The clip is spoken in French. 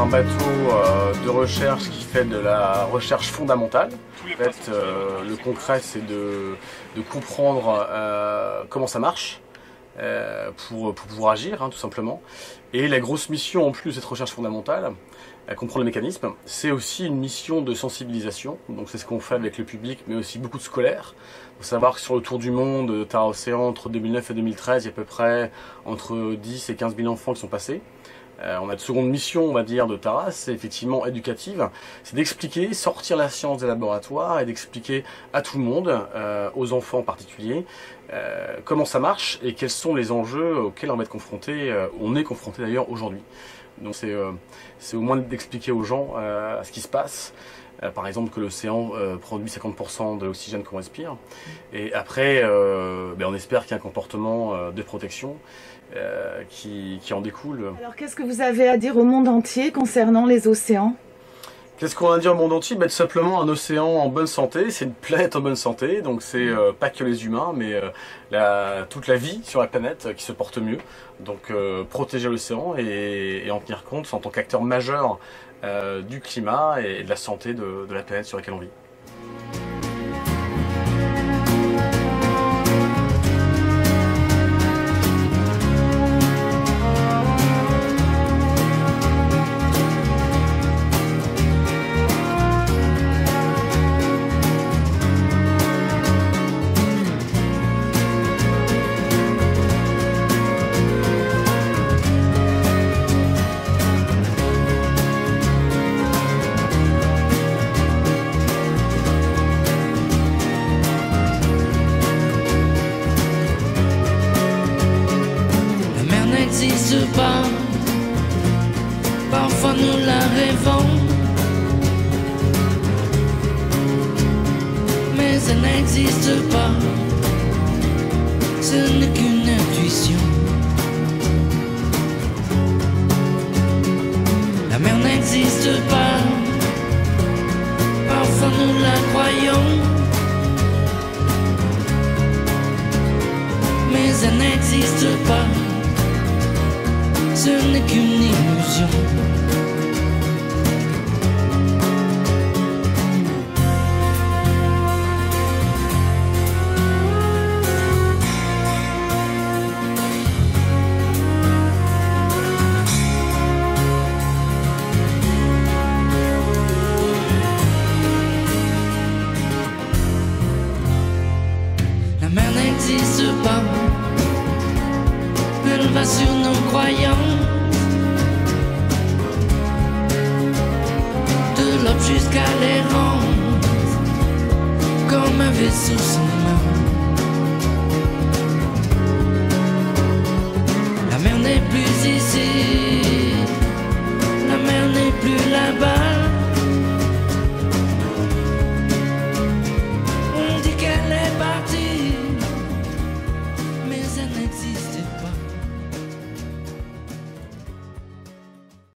bateau de recherche qui fait de la recherche fondamentale. En fait, le concret, c'est de comprendre comment ça marche pour pouvoir agir, tout simplement. Et la grosse mission, en plus de cette recherche fondamentale, comprendre le mécanisme, c'est aussi une mission de sensibilisation. Donc c'est ce qu'on fait avec le public, mais aussi beaucoup de scolaires. Il faut savoir que sur le tour du monde, Tara Océan, entre 2009 et 2013, il y a à peu près entre 10 et 15 000 enfants qui sont passés. On a de seconde mission, on va dire, de Tara, c'est effectivement éducative. C'est d'expliquer, sortir la science des laboratoires et d'expliquer à tout le monde, aux enfants en particulier, comment ça marche et quels sont les enjeux auxquels on va être confronté, on est confronté d'ailleurs aujourd'hui. Donc c'est au moins d'expliquer aux gens ce qui se passe. Par exemple que l'océan produit 50% de l'oxygène qu'on respire. Et après, on espère qu'il y a un comportement de protection qui en découle. Alors qu'est-ce que vous avez à dire au monde entier concernant les océans ? Qu'est-ce qu'on a à dire au monde entier? Tout simplement un océan en bonne santé, c'est une planète en bonne santé, donc c'est pas que les humains, mais toute la vie sur la planète qui se porte mieux. Donc protéger l'océan et en tenir compte en tant qu'acteur majeur du climat et de la santé de la planète sur laquelle on vit. N'existe pas, parfois nous la rêvons, mais elle n'existe pas, ce n'est qu'une intuition. La mer n'existe pas, parfois nous la croyons, mais elle n'existe pas, ce n'est qu'une illusion. La mer n'existe pas, elle va sur nos croyances, de l'aube jusqu'à l'errance, comme un vaisseau sans main. La mer n'est plus ici, la mer n'est plus là-bas.